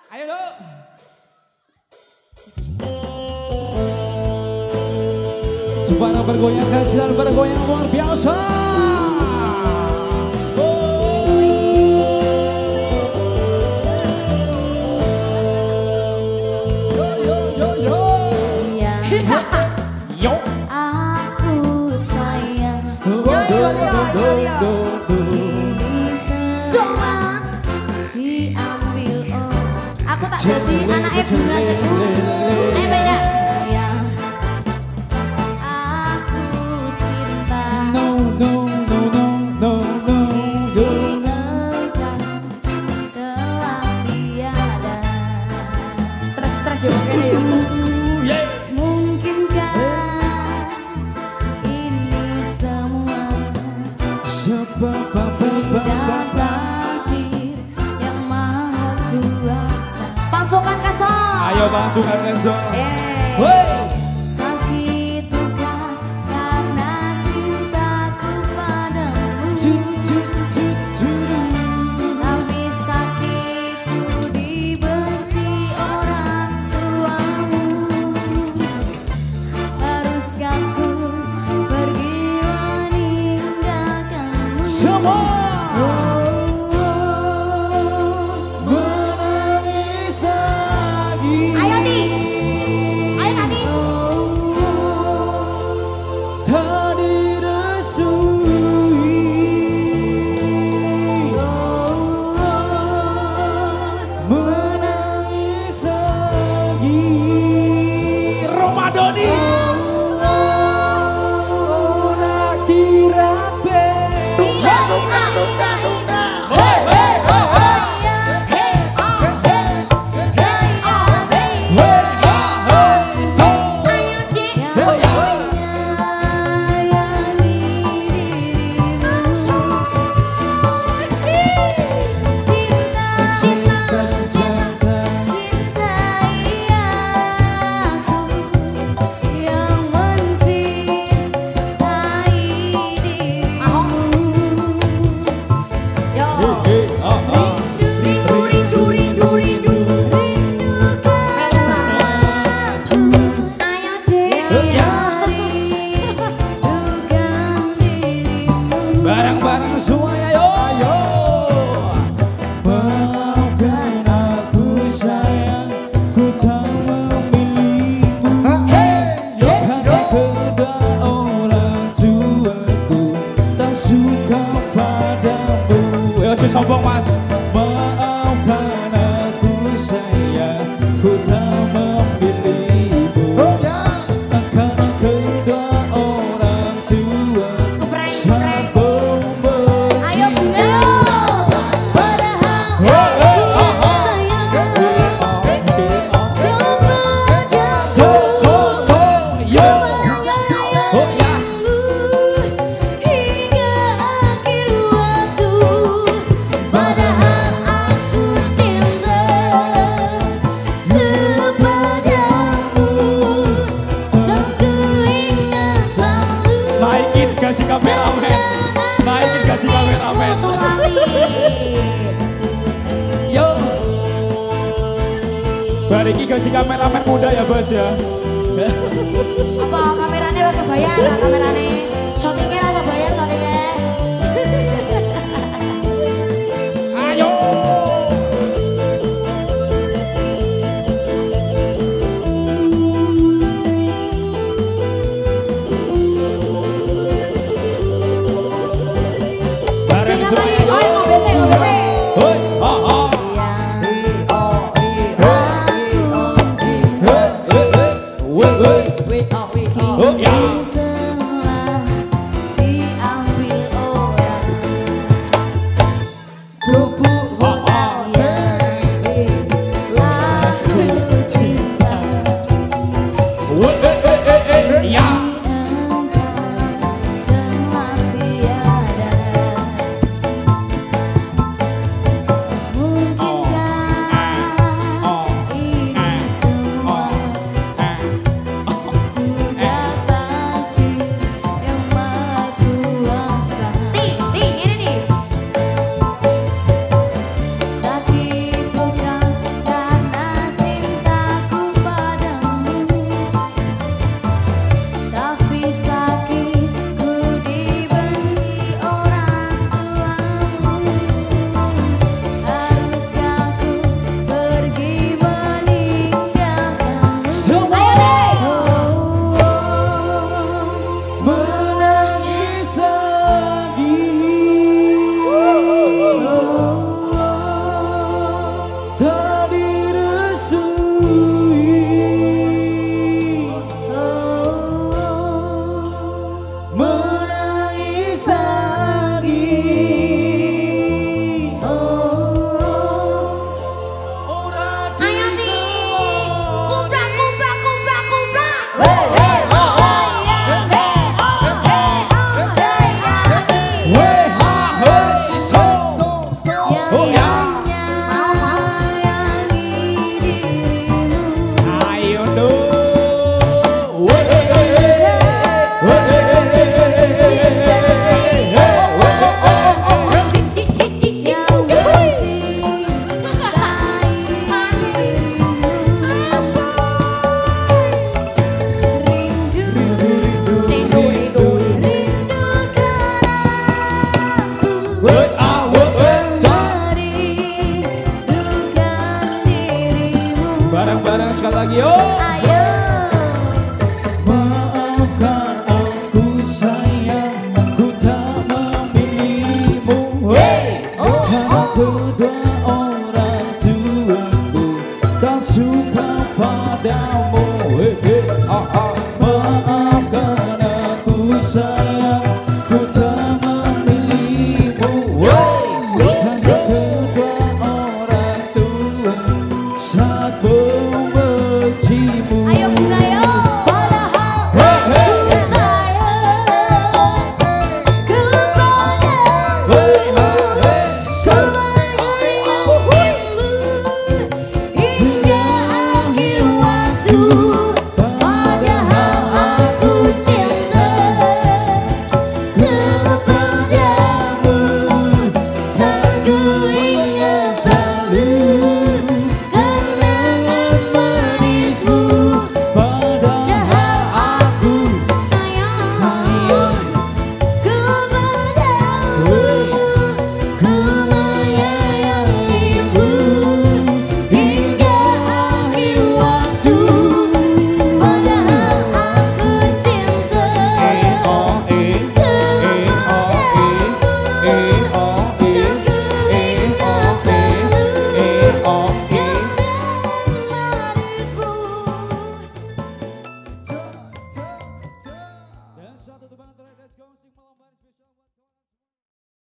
Ayo dong. Jepara bergoyang, kajian bergoyang luar biasa. Yo. Aku sayang. Diambil aku tak jadi anaknya bunga sejuk. Ayo beda. Sayang, aku cinta. No. Kini engkau telah tiada. Stres ya kayaknya. Mungkinkah ini semua sudah takdir yang maha kuasa. Pasukan Kasar. Ayo pasukan Kasar. Sakit duka karena cintaku padamu. Tapi sakitku dibenci orang tuamu. Haruskah ku pergi meninggalkanmu? Semua Menangis lagi. Ayo Ti, ayo Tati. tak direstui. Menangis lagi. Romadoni. Ora dirabe. Barang-barang semuanya yo. Maafkan aku sayang, ku tak memilihmu. Karena kedua orang tuaku tak suka padamu. Ayo sombong mas. Maafkan aku sayang, ku tak memilihmu. Karena kedua orang tuaku sayang. Ayo bunga. Naikin gaji kameramen. Yo. Bariki gaji kameramen muda ya bos ya. Apa kameranya rasa bayar? Kameranya syutingnya rasa bayar syutingnya. Ayo. Bareng semuanya. Ayo ngobese. Hoi, oh. Oh ya. Diambil orang. Lubuk Aku cinta. ya. Telah tiada. lagi yuk. Ayo. Maafkan aku sayang, ku tak memilihmu. Karena kedua orang tuaku tak suka padamu. Maafkan aku sayang, ku tak memilihmu. Karena kedua orang tua sangat membencimu. Ayo bunga yo. Padahal aku sayang kepadamu. Semuanya hingga akhir waktu. Padahal aku cinta kepadamu. Dan ku ingat selalu kenangan manismu. Padahal aku Sayang kepadamu, ku menyayangimu hingga akhir waktu. Padahal aku cinta kepadamu, dan satu tebakan terakhir, let's go sing malam hari spesial.